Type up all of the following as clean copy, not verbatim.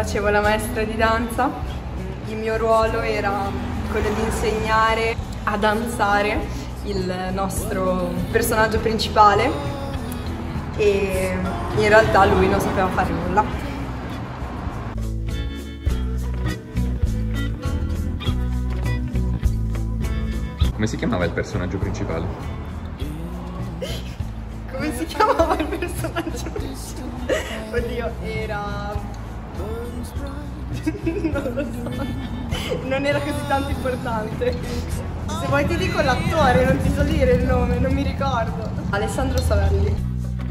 facevo la maestra di danza. Il mio ruolo era quello di insegnare a danzare il nostro personaggio principale e in realtà lui non sapeva fare nulla. Come si chiamava il personaggio principale? Come si chiamava il personaggio principale? Oddio, era... non lo so, non era così tanto importante. Se vuoi ti dico l'attore, non ti so dire il nome, non mi ricordo. Alessandro Savelli.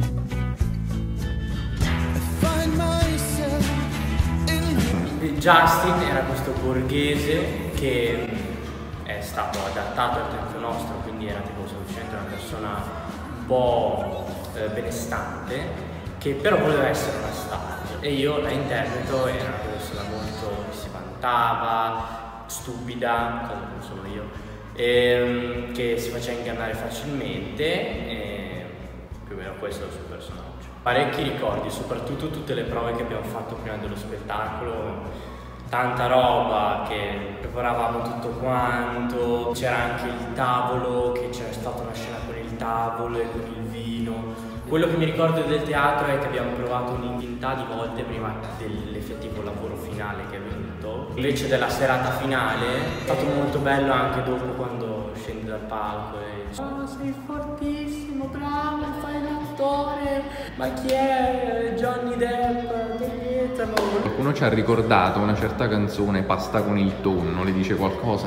Justin era questo borghese che è stato adattato al tempo nostro, quindi era tipo semplicemente una persona un po' benestante, che però voleva essere una star. E io la interpreto, era una persona molto che si vantava, stupida, cosa non sono io, che si faceva ingannare facilmente, e più o meno questo è il suo personaggio. Parecchi ricordi, soprattutto tutte le prove che abbiamo fatto prima dello spettacolo, tanta roba, che preparavamo tutto quanto, c'era anche il tavolo, che c'era stata una scena con il tavolo e con il vino. Quello che mi ricordo del teatro è che abbiamo provato un'infinità di volte prima dell'effettivo lavoro finale che è venuto. Invece della serata finale è stato molto bello anche dopo, quando scendi dal palco e dici: oh, sei fortissimo, bravo, fai l'attore, ma chi è? Johnny Depp, toglietelo. Qualcuno ci ha ricordato una certa canzone, Pasta con il tonno, le dice qualcosa?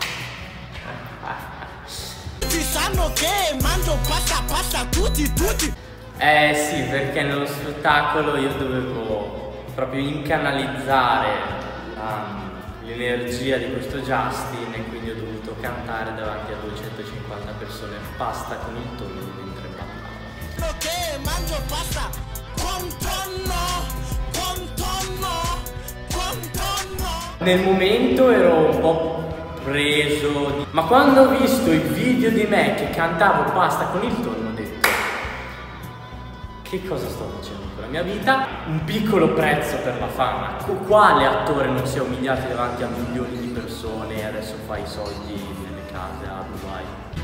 Ti sanno che mangio pasta tutti. Sì, perché nello spettacolo io dovevo proprio incanalizzare l'energia di questo Justin, e quindi ho dovuto cantare davanti a 250 persone Pasta con il tonno mentre parlavo. Che mangio pasta con tonno. Nel momento ero un po' preso, ma quando ho visto il video di me che cantavo Pasta con il tonno ho detto: che cosa sto facendo con la mia vita? Un piccolo prezzo per la fama. Quale attore non si è umiliato davanti a milioni di persone e adesso fa i soldi nelle case a Dubai?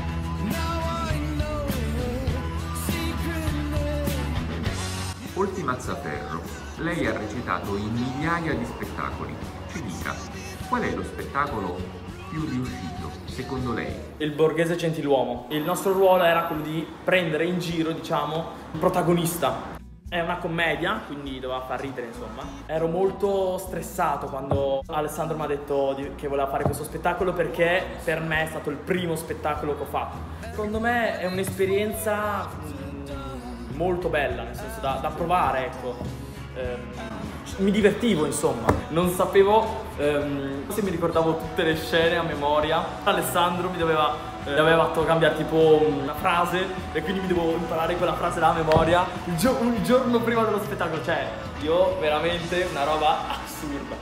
Polti Mazzaferro, lei ha recitato in migliaia di spettacoli. Ci dica, qual è lo spettacolo più riuscito, secondo lei? Il borghese gentiluomo. Il nostro ruolo era quello di prendere in giro, diciamo, il protagonista. È una commedia, quindi doveva far ridere, insomma. Ero molto stressato quando Alessandro mi ha detto che voleva fare questo spettacolo, perché per me è stato il primo spettacolo che ho fatto. Secondo me è un'esperienza molto bella, nel senso da provare, ecco. Mi divertivo, insomma, non sapevo se mi ricordavo tutte le scene a memoria. Alessandro mi aveva fatto cambiare tipo una frase, e quindi mi dovevo imparare quella frase da memoria il giorno prima dello spettacolo. Cioè, io veramente una roba assurda.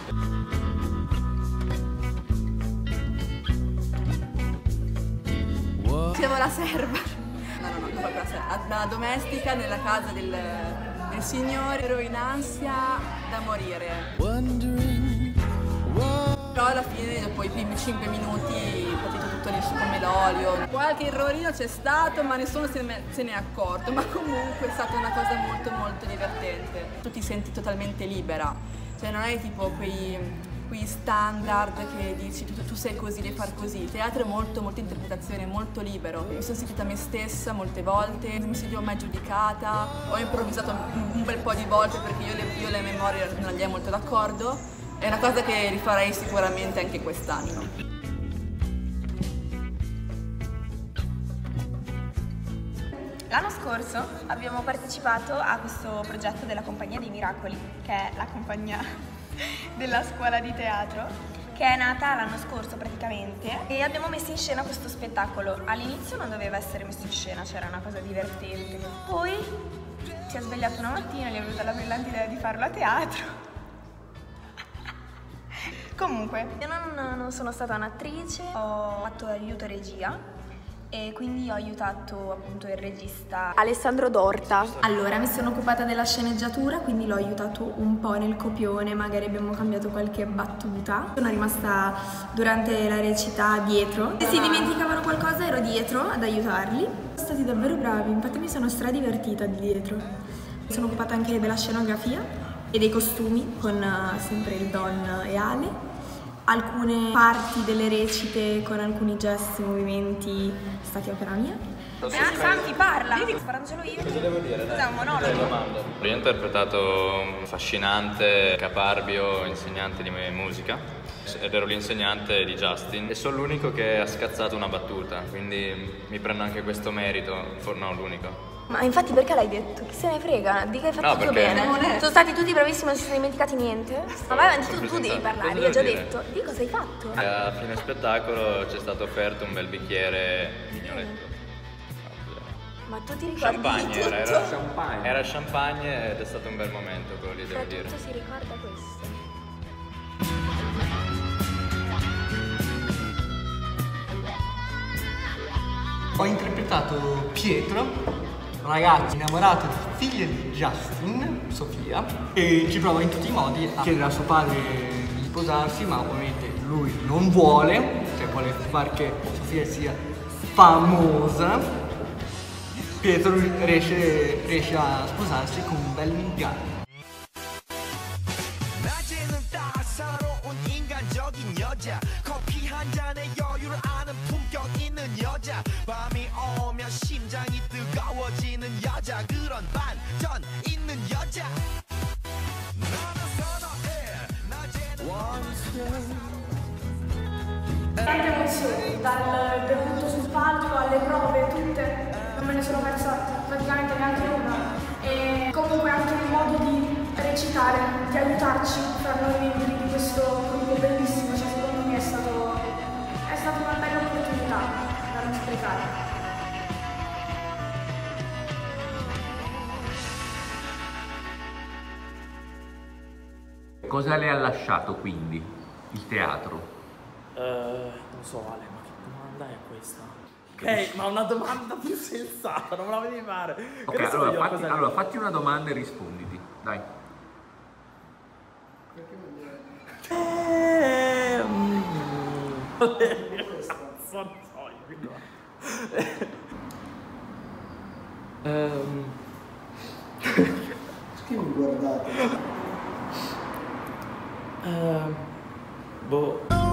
Facevo la serva. No, non proprio la serva. La domestica nella casa del signore. Ero in ansia da morire. Però alla fine, dopo i primi 5 minuti, partito tutto liscio come l'olio. Qualche errorino c'è stato, ma nessuno se ne è accorto. Ma comunque è stata una cosa molto molto divertente. Tu ti senti totalmente libera. Cioè non è tipo quei standard che dici tu sei così, devi far così. Il teatro è molto interpretazione, molto libero. Mi sono sentita me stessa molte volte, non mi sentivo mai giudicata. Ho improvvisato un bel po' di volte perché io le memorie non andiamo molto d'accordo. È una cosa che rifarei sicuramente anche quest'anno. L'anno scorso abbiamo partecipato a questo progetto della Compagnia dei Miracoli, che è la compagnia della scuola di teatro, che è nata l'anno scorso praticamente, e abbiamo messo in scena questo spettacolo. All'inizio non doveva essere messo in scena, c'era una cosa divertente. Poi si è svegliato una mattina e gli è venuta la brillante idea di farlo a teatro. Comunque, io non sono stata un'attrice, ho fatto aiuto regia e quindi ho aiutato appunto il regista Alessandro Dorta. Allora, mi sono occupata della sceneggiatura, quindi l'ho aiutato un po' nel copione, magari abbiamo cambiato qualche battuta. Sono rimasta durante la recita dietro. Se si dimenticavano qualcosa ero dietro ad aiutarli. Sono stati davvero bravi, infatti mi sono stradivertita di dietro. Mi sono occupata anche della scenografia e dei costumi con sempre il Don e Ale. Alcune parti delle recite con alcuni gesti e movimenti stati opera mia. Santi, parla! Sparangelo io. Cosa devo dire? Cos'è un monologo? Io ho interpretato un affascinante, caparbio insegnante di musica ed ero l'insegnante di Justin e sono l'unico che ha scazzato una battuta, quindi mi prendo anche questo merito, no, l'unico. Ma infatti perché l'hai detto? Chi se ne frega? Di che hai fatto No, tutto perché- bene? Sono stati tutti bravissimi, non si sono dimenticati niente? Ma vai avanti, tu devi parlare, Cosa io ho già devo dire? detto. Di cosa hai fatto? A fine spettacolo ci è stato offerto un bel bicchiere mignoletto. Ma tu ti ricordi Champagne di tutto? era Champagne. Era champagne ed è stato un bel momento, quello lì, devo dire. Soprattutto si ricorda questo. Ho interpretato Pietro, ragazzo innamorato di figlia di Justin, Sofia, e ci prova in tutti i modi a chiedere a suo padre di sposarsi, ma ovviamente lui non vuole, cioè vuole far che Sofia sia famosa. Pietro riesce a sposarsi con un bel inganno. 낮에는 따사로운 인간적인 여자 커피 한 잔에 여유를 아는 품격 있는 여자 밤이 오면 심장이 뜨거워지는 여자 그런 반전 있는 여자 너는 선호해 낮에는 Tante emozioni, dal debutto sul palco alle prove, tutte, non me ne sono persa praticamente neanche una. E comunque anche il modo di recitare, di aiutarci fra noi membri di questo gruppo bellissimo, cioè secondo me è stata una bella opportunità da non sprecare. Cosa le ha lasciato quindi il teatro? Non so Ale, ma che domanda è questa? Ok, ma una domanda più sensata, non me la devi fare. Ok, Che so allora, io cosa allora fatti una domanda e risponditi, dai. Cazzo, non so io. Che mi guardate? Boh.